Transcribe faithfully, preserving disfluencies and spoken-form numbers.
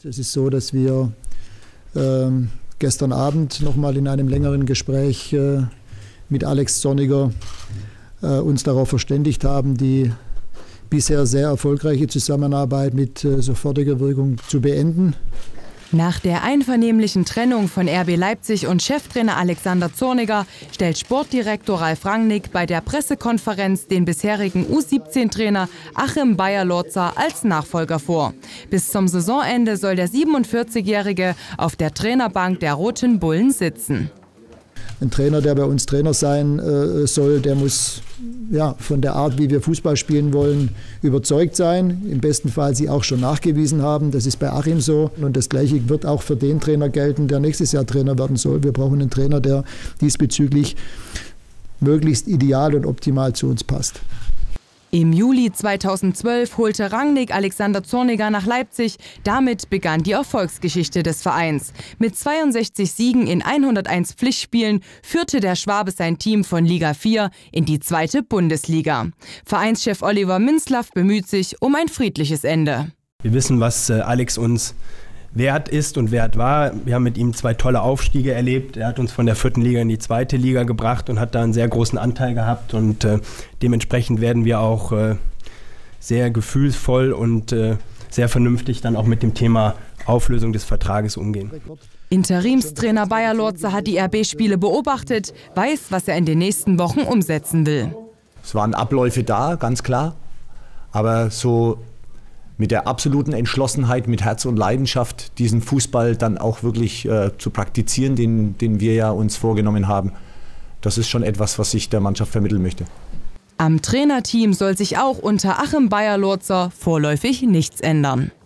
Es ist so, dass wir ähm, gestern Abend noch mal in einem längeren Gespräch äh, mit Alex Zorniger äh, uns darauf verständigt haben, die bisher sehr erfolgreiche Zusammenarbeit mit äh, sofortiger Wirkung zu beenden. Nach der einvernehmlichen Trennung von R B Leipzig und Cheftrainer Alexander Zorniger stellt Sportdirektor Ralf Rangnick bei der Pressekonferenz den bisherigen U siebzehn Trainer Achim Beyer-Lorzer als Nachfolger vor. Bis zum Saisonende soll der siebenundvierzigjährige auf der Trainerbank der Roten Bullen sitzen. Ein Trainer, der bei uns Trainer sein äh, soll, der muss ja, von der Art, wie wir Fußball spielen wollen, überzeugt sein. Im besten Fall sie auch schon nachgewiesen haben. Das ist bei Achim so. Und das Gleiche wird auch für den Trainer gelten, der nächstes Jahr Trainer werden soll. Wir brauchen einen Trainer, der diesbezüglich möglichst ideal und optimal zu uns passt. Im Juli zweitausendzwölf holte Rangnick Alexander Zorniger nach Leipzig. Damit begann die Erfolgsgeschichte des Vereins. Mit zweiundsechzig Siegen in hunderteins Pflichtspielen führte der Schwabe sein Team von Liga vier in die zweite Bundesliga. Vereinschef Oliver Minzlaff bemüht sich um ein friedliches Ende. Wir wissen, was Alex uns wert ist und wert war. Wir haben mit ihm zwei tolle Aufstiege erlebt. Er hat uns von der vierten Liga in die zweite Liga gebracht und hat da einen sehr großen Anteil gehabt. Und äh, dementsprechend werden wir auch äh, sehr gefühlsvoll und äh, sehr vernünftig dann auch mit dem Thema Auflösung des Vertrages umgehen. Interimstrainer Beyer-Lorzer hat die R B-Spiele beobachtet, weiß, was er in den nächsten Wochen umsetzen will. Es waren Abläufe da, ganz klar. Aber so mit der absoluten Entschlossenheit, mit Herz und Leidenschaft, diesen Fußball dann auch wirklich äh, zu praktizieren, den, den wir ja uns vorgenommen haben. Das ist schon etwas, was ich der Mannschaft vermitteln möchte. Am Trainerteam soll sich auch unter Achim Beyer-Lorzer vorläufig nichts ändern.